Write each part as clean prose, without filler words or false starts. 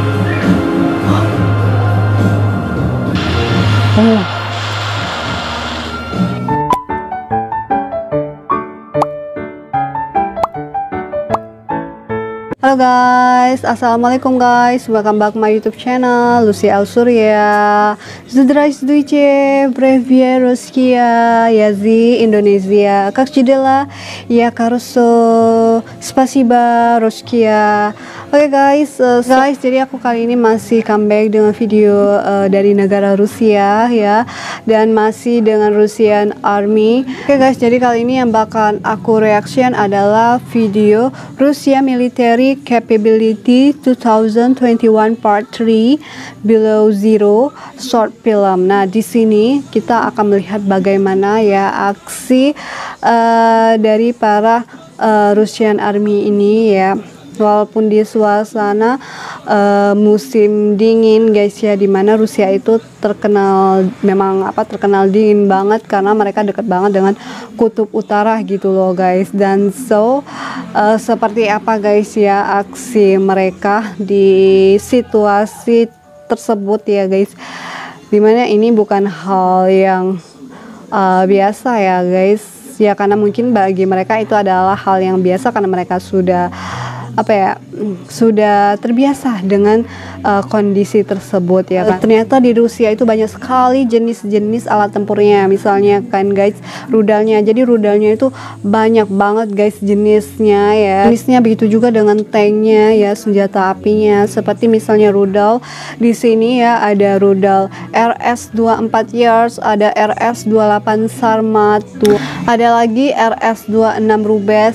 Oh. Halo guys, assalamualaikum guys, welcome back my YouTube channel Lucy Ausuria. Здравствуйте, привет, Ruskia, Yazi, Indonesia. Как дела? Я хорошо, спасибо, Ruskia. Oke guys, jadi aku kali ini masih comeback dengan video dari negara Rusia ya, dan masih dengan Russian Army. Oke guys, jadi kali ini yang bakal aku reaction adalah video Rusia Military Capability 2021 Part 3 Below Zero short film. Nah, di sini kita akan melihat bagaimana ya aksi dari para Russian Army ini ya. Walaupun di suasana musim dingin guys ya, dimana Rusia itu terkenal terkenal dingin banget karena mereka dekat banget dengan kutub utara gitu loh guys. Dan seperti apa guys ya aksi mereka di situasi tersebut ya guys, dimana ini bukan hal yang biasa ya guys ya, karena mungkin bagi mereka itu adalah hal yang biasa karena mereka sudah sudah terbiasa dengan kondisi tersebut ya kan. Ternyata di Rusia itu banyak sekali jenis-jenis alat tempurnya, misalnya kan guys rudalnya. Jadi rudalnya itu banyak banget guys jenisnya ya. Jenisnya begitu juga dengan tanknya ya, senjata apinya. Seperti misalnya rudal di sini ya, ada rudal RS-24 Yars, ada RS-28 Sarmat, ada lagi RS-26 Rubes,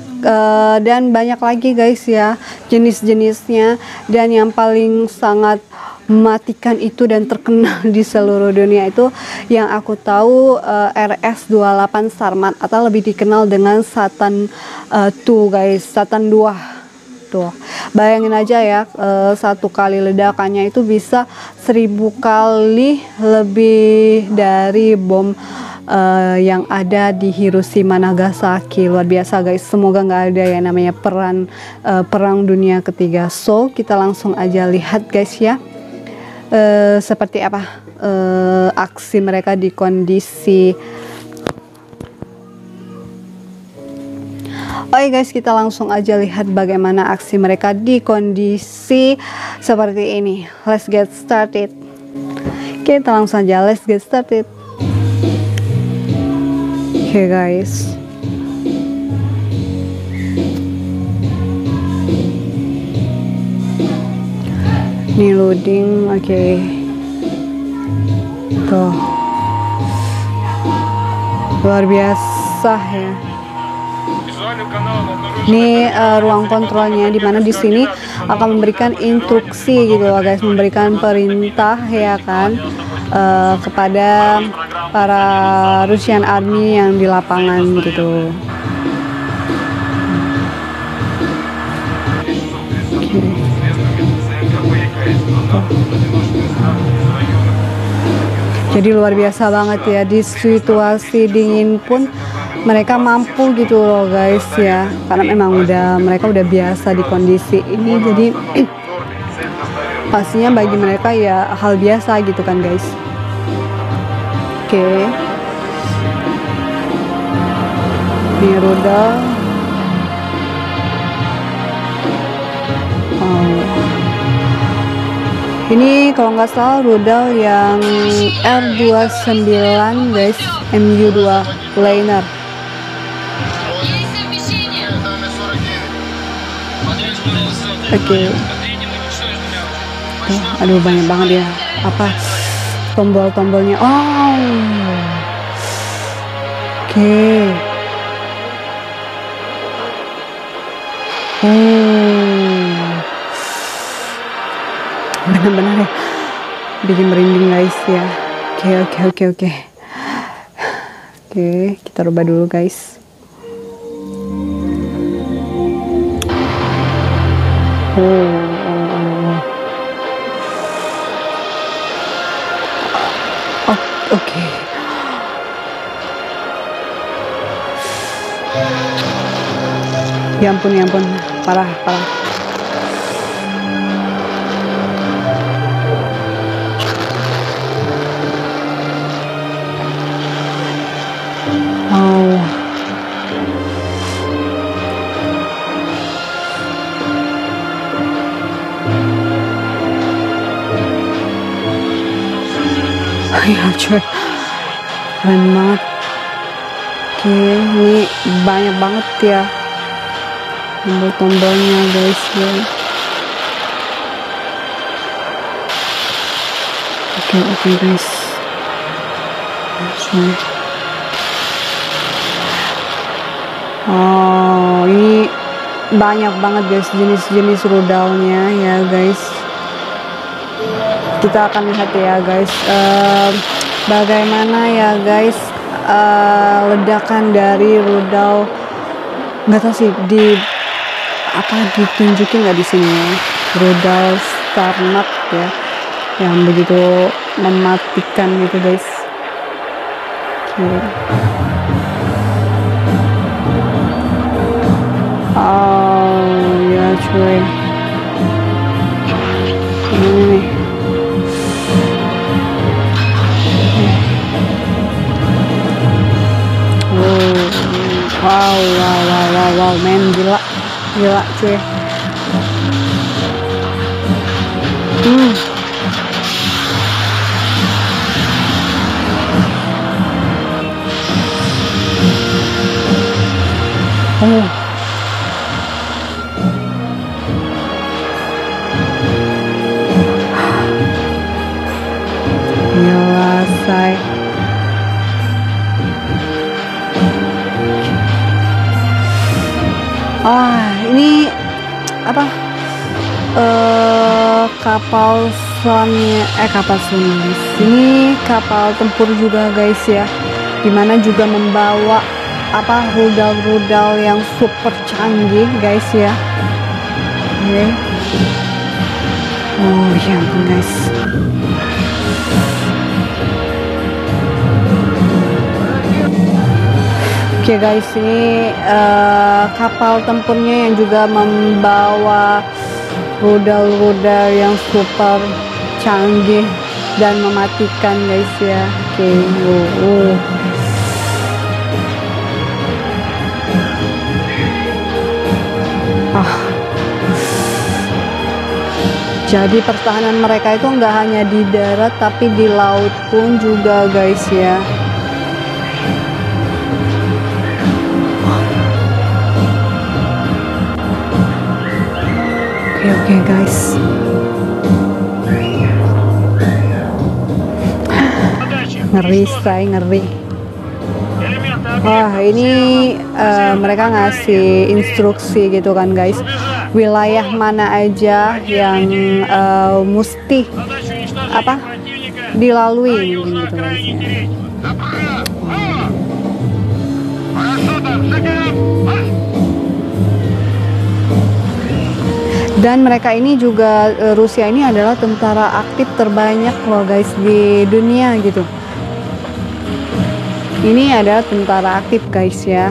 dan banyak lagi guys ya jenis-jenisnya. Dan yang paling sangat mematikan itu dan terkenal di seluruh dunia itu yang aku tahu RS-28 Sarmat, atau lebih dikenal dengan Satan 2 guys, Satan 2 tuh. Bayangin aja ya, satu kali ledakannya itu bisa 1000 kali lebih dari bom yang ada di Hiroshima Nagasaki. Luar biasa guys, semoga nggak ada ya namanya perang dunia ketiga. So kita langsung aja lihat guys ya seperti apa aksi mereka di kondisi. Oke guys, kita langsung aja lihat bagaimana aksi mereka di kondisi seperti ini. Let's get started. Kita langsung aja, let's get started. Oke guys, ini loading. Oke. Tuh luar biasa ya. Ini ruang kontrolnya, dimana di sini akan memberikan instruksi gitu loh guys, memberikan perintah ya kan kepada para Russian Army yang di lapangan gitu. Jadi luar biasa banget ya, di situasi dingin pun mereka mampu gitu loh guys ya, karena memang mereka udah biasa di kondisi ini. Jadi pastinya bagi mereka ya hal biasa gitu kan guys. Oke. Ini rudal. Ini kalau nggak salah rudal yang R29 guys, MU2 liner. Oke. Aduh banyak banget ya tombol-tombolnya. Oke. Benar-benar ya bikin merinding guys ya. Oke, kita rubah dulu guys. Oke. Ya ampun, parah. Ya cuy, keren banget. Oke, ini banyak banget ya tombol-tombolnya guys ya. Oke guys. Oh, ini banyak banget guys jenis-jenis rudalnya ya guys. Kita akan lihat ya guys, bagaimana ya guys ledakan dari rudal. Nggak tahu sih ditunjukin nggak di sini ya, rudal Starnap ya, yang begitu mematikan gitu guys. Oh ya cuy, ini nih. Wow, men, gila cuy. Gila say. Ini apa? Kapal Sonis. Ini kapal tempur juga guys ya, dimana juga membawa rudal-rudal yang super canggih guys ya. Oh ya ampun guys. Oke guys, ini kapal tempurnya yang juga membawa rudal-rudal yang super canggih dan mematikan guys ya. Oke. Jadi pertahanan mereka itu nggak hanya di darat tapi di laut pun juga guys ya. Oke guys, ngeri. Wah, ini mereka ngasih instruksi gitu kan guys, wilayah mana aja yang mesti dilalui gitu guys ya. Dan mereka ini juga, Rusia ini adalah tentara aktif terbanyak loh guys di dunia gitu. Ini adalah tentara aktif guys ya.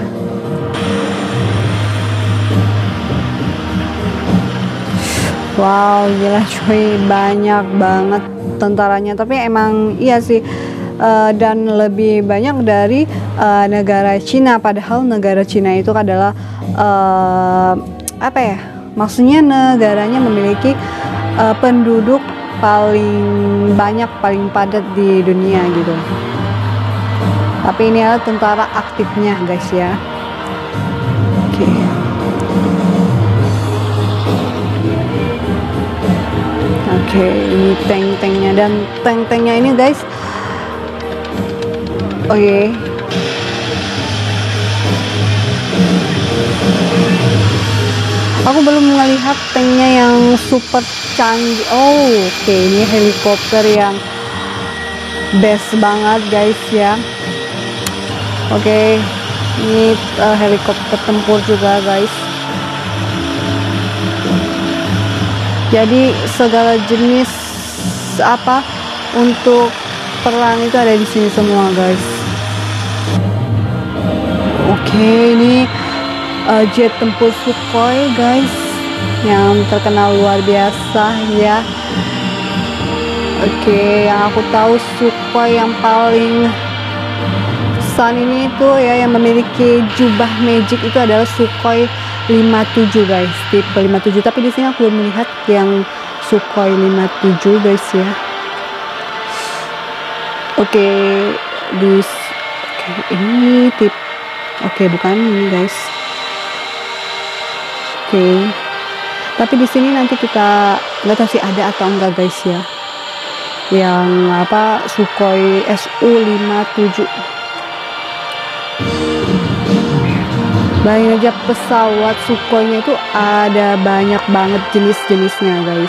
Wow, gila cuy, banyak banget tentaranya. Tapi emang iya sih, dan lebih banyak dari negara Cina. Padahal negara Cina itu adalah maksudnya negaranya memiliki penduduk paling banyak, paling padat di dunia gitu. Tapi ini adalah tentara aktifnya guys ya. Oke, ini tank-tanknya, dan tank-tanknya ini guys. Aku belum melihat tanknya yang super canggih. Oke, ini helikopter yang best banget guys ya. Oke, ini helikopter tempur juga guys. Jadi segala jenis untuk perang itu ada di sini semua guys. Oke, ini jet tempur Sukhoi guys, yang terkenal luar biasa ya. Oke, yang aku tahu Sukhoi yang paling pesan ini itu ya, yang memiliki jubah magic itu adalah Sukhoi 57 guys, tipe 57. Tapi di sini aku belum melihat yang Sukhoi 57 guys ya. Oke, ini tip. Oke, bukan ini guys. Oke. Tapi di sini nanti kita nggak tahu sih ada atau enggak guys ya. Yang apa Sukhoi Su-57. Bayangin aja pesawat Sukhoinya itu ada banyak banget jenis-jenisnya guys.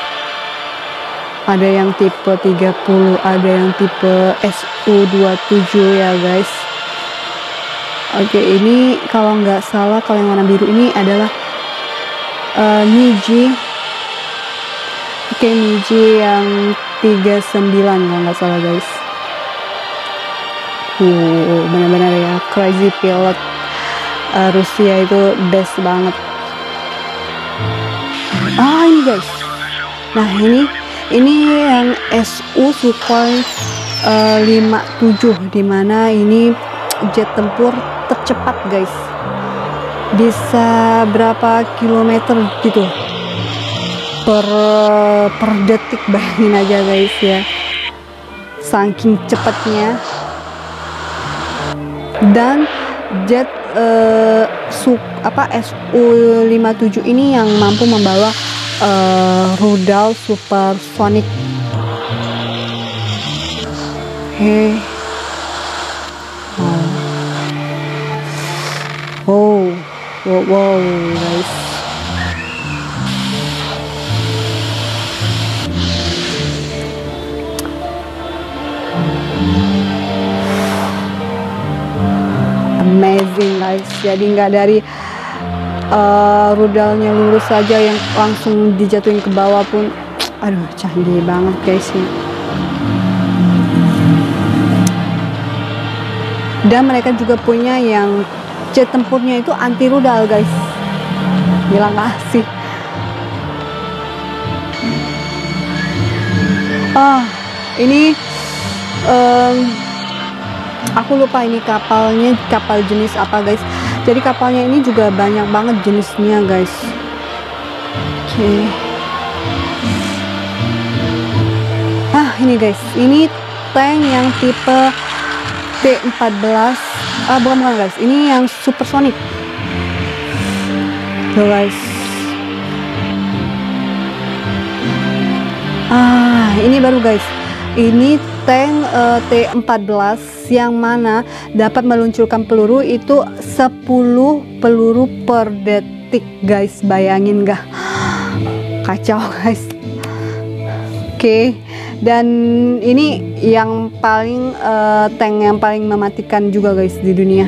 Ada yang tipe 30, ada yang tipe Su-27 ya guys. Oke, ini kalau nggak salah, kalau yang warna biru ini adalah Niji. Oke, Niji yang 39 kalau nggak salah guys. Benar-benar ya, crazy pilot. Rusia itu best banget. Ini guys. Nah, ini yang Su Sukhoi 57, dimana ini jet tempur tercepat guys. Bisa berapa kilometer gitu per detik, bayangin aja guys ya, saking cepatnya. Dan jet Su-57 ini yang mampu membawa rudal supersonik. Wow guys. Amazing guys. Jadi nggak dari rudalnya lurus saja yang langsung dijatuhin ke bawah pun, aduh canggih banget guys ya. Dan mereka juga punya yang jet tempurnya itu anti rudal guys. Bilang kasih. Ini aku lupa ini kapalnya kapal jenis apa guys. Jadi kapalnya ini juga banyak banget jenisnya guys. Oke. Ini guys, ini tank yang tipe T-14. Bukan guys, ini yang supersonik. Tuh guys. Ini baru guys. Ini tank T-14 yang mana dapat meluncurkan peluru itu 10 peluru per detik guys. Bayangin gak? Kacau guys. Oke. Dan ini yang paling tank yang paling mematikan juga guys di dunia.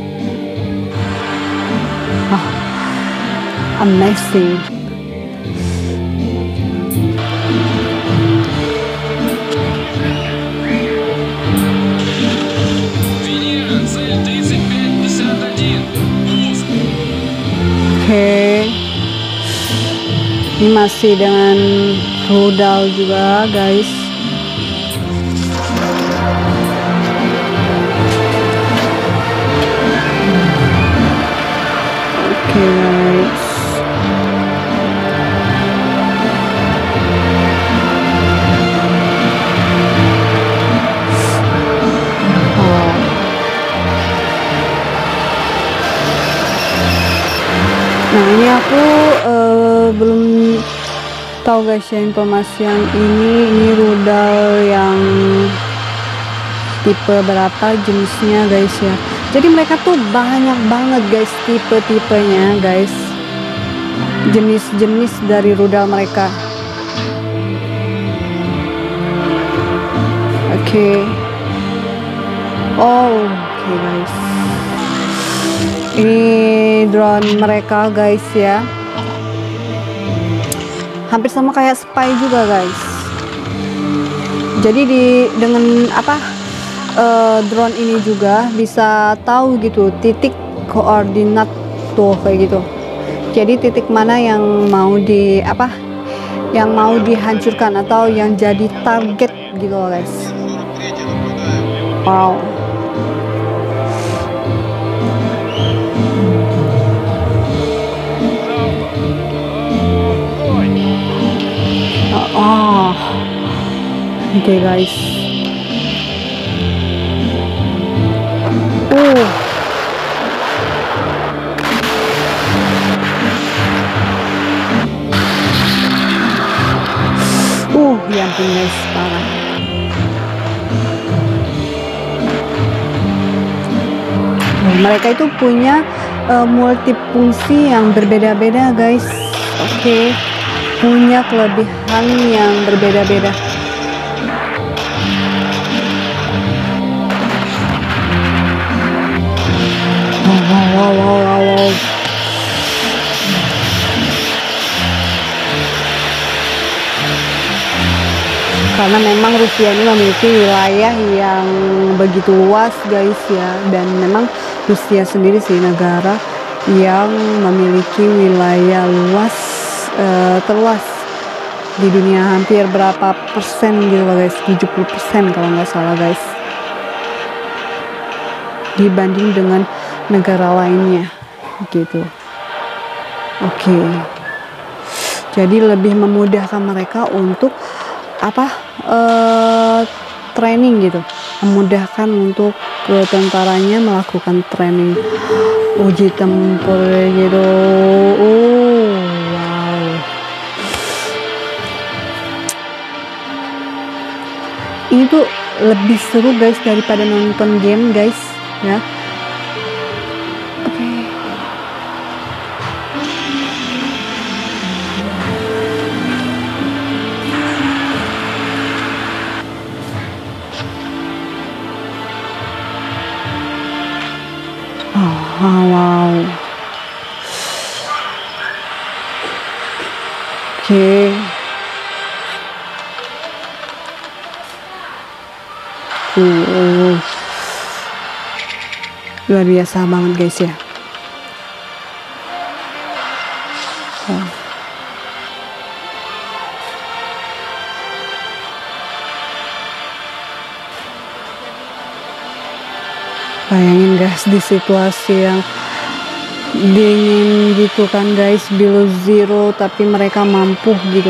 Amazing. Oke. Ini masih dengan rudal juga guys. Oke guys. Nah, ini aku belum tahu guys ya informasi yang ini rudal yang tipe berapa jenisnya guys ya. Jadi mereka tuh banyak banget guys tipe-tipenya guys, jenis-jenis dari rudal mereka. Oke. Oke guys. Ini drone mereka guys ya. Hampir sama kayak spy juga guys. Jadi dengan drone ini juga bisa tahu gitu titik koordinat tuh kayak gitu. Jadi titik mana yang mau yang mau dihancurkan atau yang jadi target gitu loh guys. Wow. Oke, guys. Ya ampun guys, parah. Mereka itu punya multifungsi yang berbeda-beda guys. Oke, punya kelebihan yang berbeda-beda. Wow. Karena memang Rusia ini memiliki wilayah yang begitu luas guys ya, dan memang Rusia sendiri sih negara yang memiliki wilayah luas, terluas di dunia, hampir berapa persen gitu loh guys, 70% kalau nggak salah guys, dibanding dengan negara lainnya gitu. Oke. Jadi lebih memudahkan mereka untuk training gitu, memudahkan untuk tentaranya melakukan training uji tempur gitu. Wow, ini tuh lebih seru guys daripada nonton game guys ya. Wow. Oke. Luar biasa banget guys ya. Bayangin guys, di situasi yang dingin gitu kan guys, below zero, tapi mereka mampu gitu.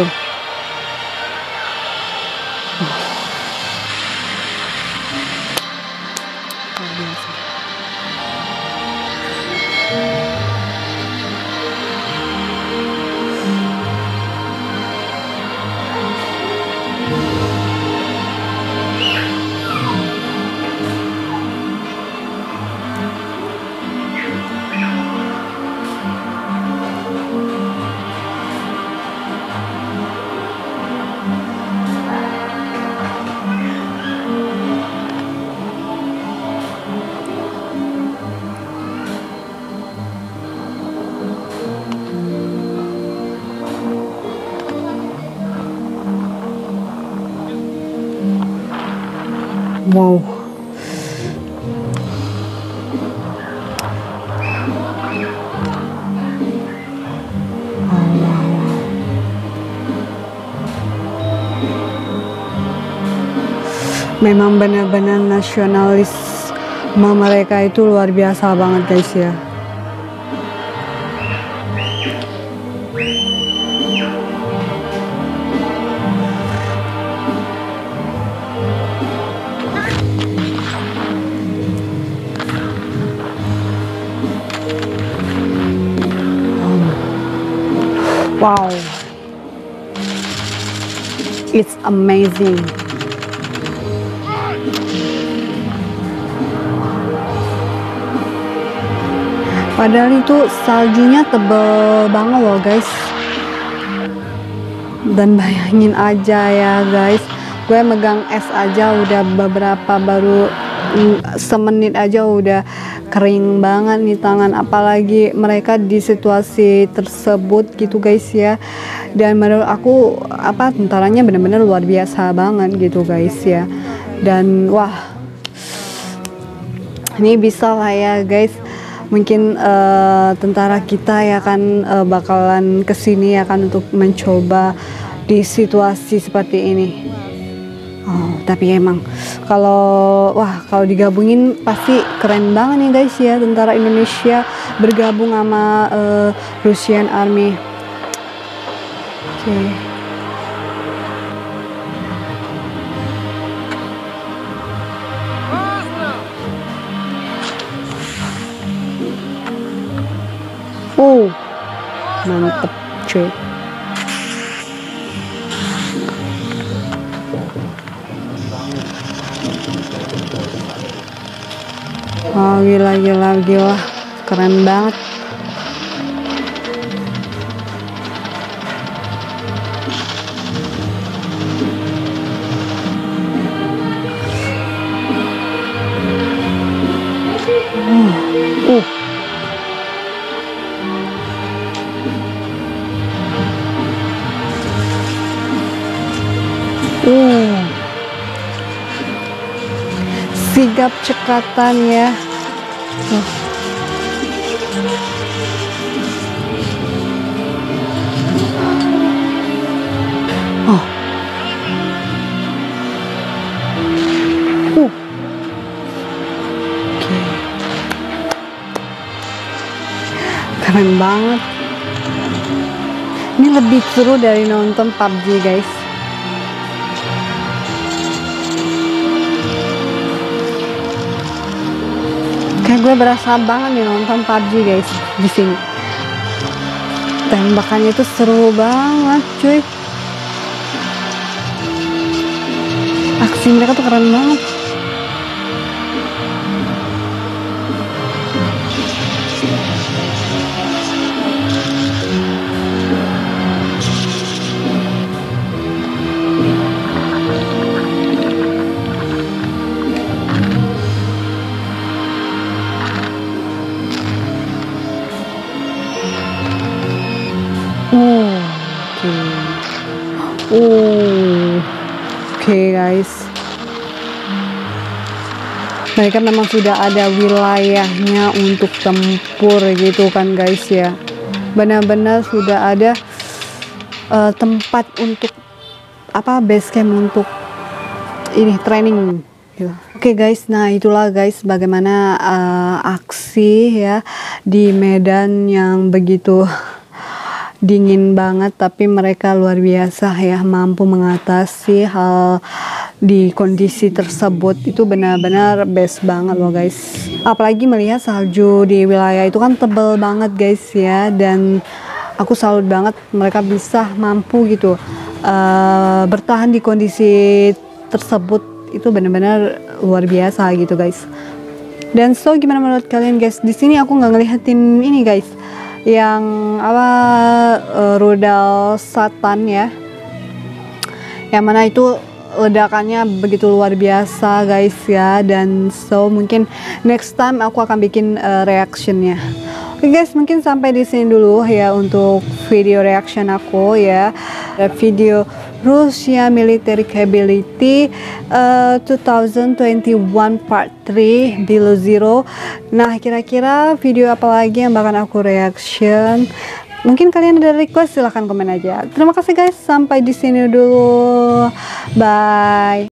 Wow. Memang benar-benar nasionalis mereka itu luar biasa banget guys ya. Wow, it's amazing. Padahal itu saljunya tebel banget loh guys. Dan bayangin aja ya guys, gue megang es aja udah baru semenit aja udah kering banget nih tangan, apalagi mereka di situasi tersebut gitu guys ya. Dan menurut aku tentaranya benar-benar luar biasa banget gitu guys ya. Dan wah, ini bisa lah ya guys, mungkin tentara kita ya kan bakalan kesini ya kan untuk mencoba di situasi seperti ini. Tapi emang kalau digabungin pasti keren banget nih guys ya, tentara Indonesia bergabung sama Russian Army. Oke. mantep cuy. Oh gila, keren banget. Sigap cekatan ya. Keren banget. Ini lebih seru dari nonton PUBG guys. Kayak gue berasa banget nih nonton PUBG guys di sini. Tembakannya itu seru banget cuy. Aksi mereka tuh keren banget. Oke guys, mereka memang sudah ada wilayahnya untuk tempur gitu kan guys ya. Benar-benar sudah ada tempat untuk base camp untuk ini training gitu. Oke guys, nah itulah guys bagaimana aksi ya di medan yang begitu dingin banget, tapi mereka luar biasa ya, mampu mengatasi hal di kondisi tersebut. Itu benar-benar best banget loh guys. Apalagi melihat salju di wilayah itu kan tebel banget guys ya, dan aku salut banget mereka bisa mampu gitu bertahan di kondisi tersebut. Itu benar-benar luar biasa gitu guys. Dan so gimana menurut kalian guys? Di sini aku nggak ngelihatin ini guys, yang rudal Satan ya, yang mana itu ledakannya begitu luar biasa guys ya. Dan so mungkin next time aku akan bikin reactionnya. Oke guys, mungkin sampai di sini dulu ya untuk video reaction aku ya, video Russia Military Capability 2021 Part 3 Below Zero. Nah, kira-kira video apa lagi yang bakal aku reaction? Mungkin kalian ada request, silahkan komen aja. Terima kasih guys, sampai di sini dulu. Bye.